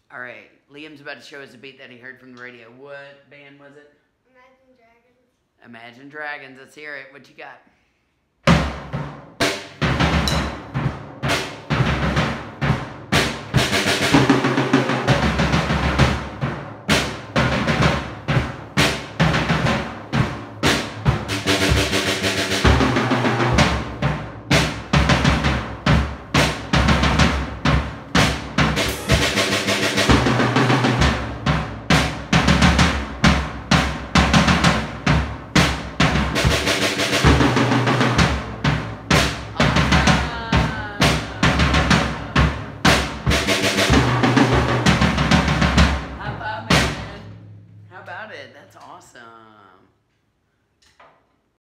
All right, Liam's about to show us a beat that he heard from the radio. What band was it? Imagine Dragons. Imagine Dragons. Let's hear it. What you got?